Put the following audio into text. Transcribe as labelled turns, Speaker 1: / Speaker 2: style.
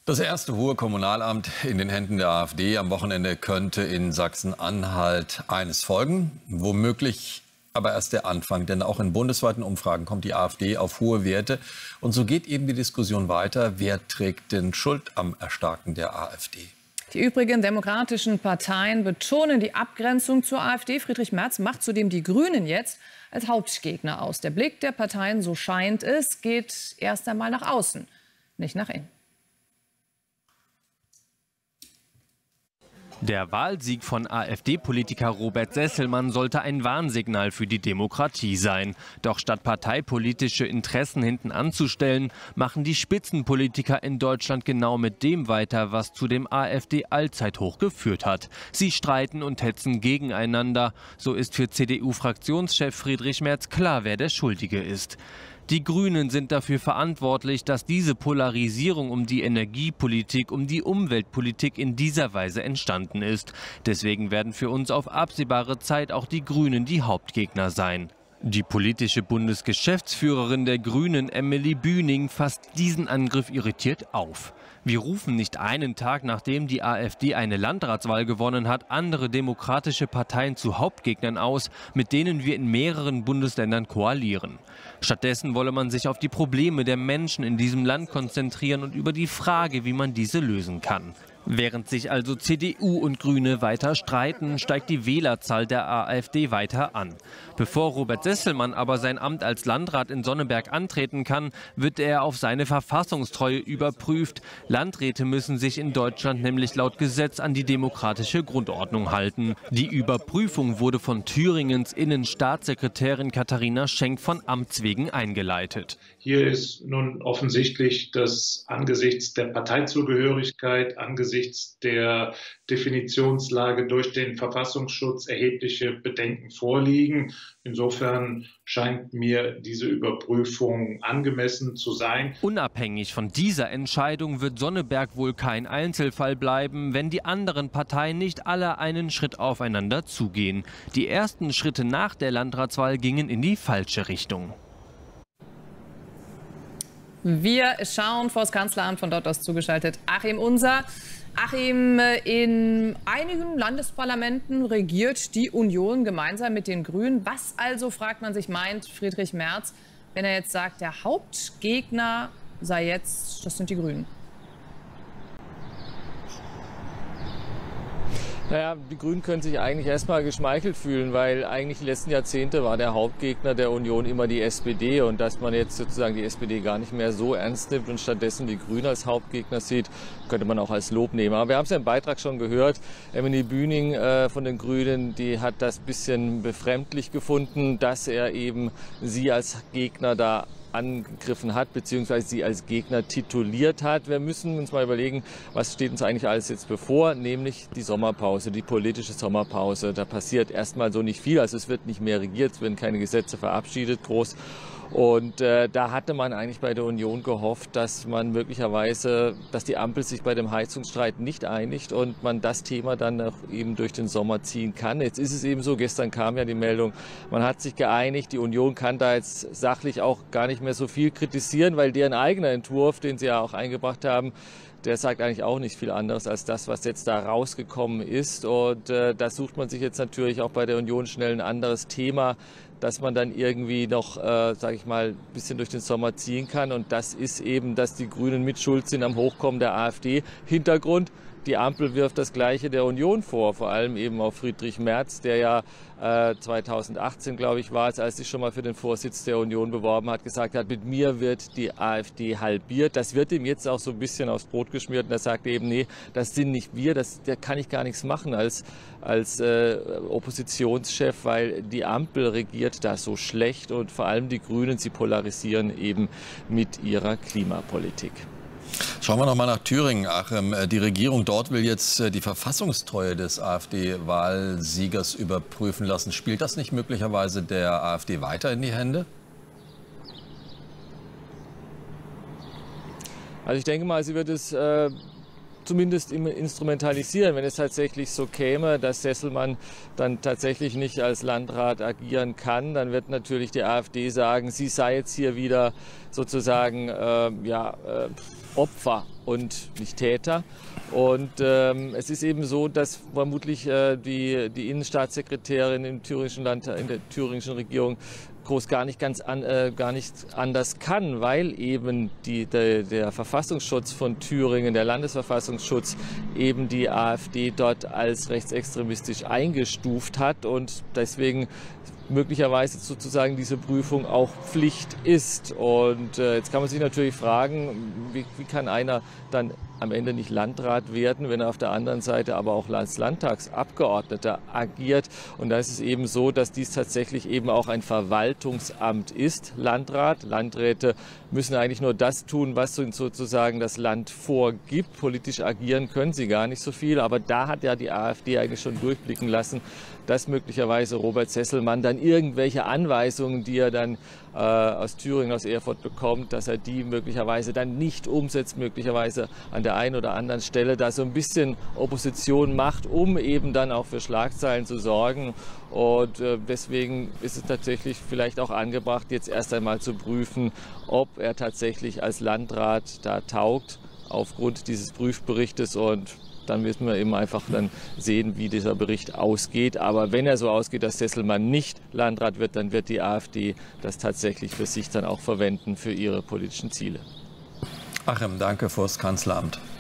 Speaker 1: Das erste hohe Kommunalamt in den Händen der AfD am Wochenende könnte in Sachsen-Anhalt eines folgen. Womöglich aber erst der Anfang, denn auch in bundesweiten Umfragen kommt die AfD auf hohe Werte. Und so geht eben die Diskussion weiter. Wer trägt denn Schuld am Erstarken der AfD?
Speaker 2: Die übrigen demokratischen Parteien betonen die Abgrenzung zur AfD. Friedrich Merz macht zudem die Grünen jetzt als Hauptgegner aus. Der Blick der Parteien, so scheint es, geht erst einmal nach außen, nicht nach innen.
Speaker 3: Der Wahlsieg von AfD-Politiker Robert Sesselmann sollte ein Warnsignal für die Demokratie sein. Doch statt parteipolitische Interessen hinten anzustellen, machen die Spitzenpolitiker in Deutschland genau mit dem weiter, was zu dem AfD-Allzeithoch geführt hat. Sie streiten und hetzen gegeneinander. So ist für CDU-Fraktionschef Friedrich Merz klar, wer der Schuldige ist. Die Grünen sind dafür verantwortlich, dass diese Polarisierung um die Energiepolitik, um die Umweltpolitik in dieser Weise entstanden ist. Deswegen werden für uns auf absehbare Zeit auch die Grünen die Hauptgegner sein. Die politische Bundesgeschäftsführerin der Grünen, Emily Bühning, fasst diesen Angriff irritiert auf. Wir rufen nicht einen Tag, nachdem die AfD eine Landratswahl gewonnen hat, andere demokratische Parteien zu Hauptgegnern aus, mit denen wir in mehreren Bundesländern koalieren. Stattdessen wolle man sich auf die Probleme der Menschen in diesem Land konzentrieren und über die Frage, wie man diese lösen kann. Während sich also CDU und Grüne weiter streiten, steigt die Wählerzahl der AfD weiter an. Bevor Robert Sesselmann aber sein Amt als Landrat in Sonneberg antreten kann, wird er auf seine Verfassungstreue überprüft. Landräte müssen sich in Deutschland nämlich laut Gesetz an die demokratische Grundordnung halten. Die Überprüfung wurde von Thüringens Innenstaatssekretärin Katharina Schenk von Amts wegen eingeleitet.
Speaker 4: Hier ist nun offensichtlich, dass angesichts der Parteizugehörigkeit, angesichts der Definitionslage durch den Verfassungsschutz erhebliche Bedenken vorliegen. Insofern scheint mir diese Überprüfung angemessen zu sein.
Speaker 3: Unabhängig von dieser Entscheidung wird Sonneberg wohl kein Einzelfall bleiben, wenn die anderen Parteien nicht alle einen Schritt aufeinander zugehen. Die ersten Schritte nach der Landratswahl gingen in die falsche Richtung.
Speaker 2: Wir schauen vor das Kanzleramt, von dort aus zugeschaltet Achim Unser. Achim, in einigen Landesparlamenten regiert die Union gemeinsam mit den Grünen. Was also, fragt man sich, meint Friedrich Merz, wenn er jetzt sagt, der Hauptgegner sei jetzt, das sind die Grünen?
Speaker 5: Naja, die Grünen können sich eigentlich erstmal geschmeichelt fühlen, weil eigentlich die letzten Jahrzehnte war der Hauptgegner der Union immer die SPD. Und dass man jetzt sozusagen die SPD gar nicht mehr so ernst nimmt und stattdessen die Grünen als Hauptgegner sieht, könnte man auch als Lob nehmen. Aber wir haben es ja im Beitrag schon gehört, Emily Bühning von den Grünen, die hat das ein bisschen befremdlich gefunden, dass er eben sie als Gegner da angegriffen hat, beziehungsweise sie als Gegner tituliert hat. Wir müssen uns mal überlegen, was steht uns eigentlich alles jetzt bevor, nämlich die Sommerpause, die politische Sommerpause. Da passiert erstmal so nicht viel, also es wird nicht mehr regiert, es werden keine Gesetze verabschiedet, groß. Und da hatte man eigentlich bei der Union gehofft, dass man möglicherweise, dass die Ampel sich bei dem Heizungsstreit nicht einigt und man das Thema dann auch eben durch den Sommer ziehen kann. Jetzt ist es eben so, gestern kam ja die Meldung, man hat sich geeinigt, die Union kann da jetzt sachlich auch gar nicht mehr so viel kritisieren, weil deren eigener Entwurf, den sie ja auch eingebracht haben, der sagt eigentlich auch nicht viel anderes als das, was jetzt da rausgekommen ist. Und da sucht man sich jetzt natürlich auch bei der Union schnell ein anderes Thema, dass man dann irgendwie noch, sage ich mal, ein bisschen durch den Sommer ziehen kann. Und das ist eben, dass die Grünen mit schuld sind am Hochkommen der AfD. Hintergrund: Die Ampel wirft das Gleiche der Union vor, vor allem eben auf Friedrich Merz, der ja 2018, glaube ich, war es, als sich schon mal für den Vorsitz der Union beworben hat, gesagt hat, mit mir wird die AfD halbiert. Das wird ihm jetzt auch so ein bisschen aufs Brot geschmiert und er sagt eben, nee, das sind nicht wir, da kann ich gar nichts machen als Oppositionschef, weil die Ampel regiert da so schlecht und vor allem die Grünen, sie polarisieren eben mit ihrer Klimapolitik.
Speaker 1: Schauen wir noch mal nach Thüringen, Achim. Die Regierung dort will jetzt die Verfassungstreue des AfD-Wahlsiegers überprüfen lassen. Spielt das nicht möglicherweise der AfD weiter in die Hände?
Speaker 5: Also ich denke mal, sie wird es zumindest instrumentalisieren, wenn es tatsächlich so käme, dass Sesselmann dann tatsächlich nicht als Landrat agieren kann, dann wird natürlich die AfD sagen, sie sei jetzt hier wieder sozusagen Opfer und nicht Täter. Und es ist eben so, dass vermutlich die Innenstaatssekretärin in der thüringischen Regierung groß gar nicht anders kann, weil eben der Verfassungsschutz von Thüringen, der Landesverfassungsschutz, eben die AfD dort als rechtsextremistisch eingestuft hat und deswegen möglicherweise sozusagen diese Prüfung auch Pflicht ist. Und jetzt kann man sich natürlich fragen, wie kann einer dann am Ende nicht Landrat werden, wenn er auf der anderen Seite aber auch als Landtagsabgeordneter agiert. Und da ist es eben so, dass dies tatsächlich eben auch ein Verwaltungsamt ist, Landrat. Landräte müssen eigentlich nur das tun, was sozusagen das Land vorgibt. Politisch agieren können sie gar nicht so viel. Aber da hat ja die AfD eigentlich schon durchblicken lassen, dass möglicherweise Robert Sesselmann dann irgendwelche Anweisungen, die er dann aus Thüringen, aus Erfurt bekommt, dass er die möglicherweise dann nicht umsetzt, möglicherweise an der einen oder anderen Stelle da so ein bisschen Opposition macht, um eben dann auch für Schlagzeilen zu sorgen. Und deswegen ist es tatsächlich vielleicht auch angebracht, jetzt erst einmal zu prüfen, ob er tatsächlich als Landrat da taugt aufgrund dieses Prüfberichtes, und dann müssen wir eben einfach dann sehen, wie dieser Bericht ausgeht. Aber wenn er so ausgeht, dass Sesselmann nicht Landrat wird, dann wird die AfD das tatsächlich für sich dann auch verwenden für ihre politischen Ziele.
Speaker 1: Achim, danke fürs Kanzleramt.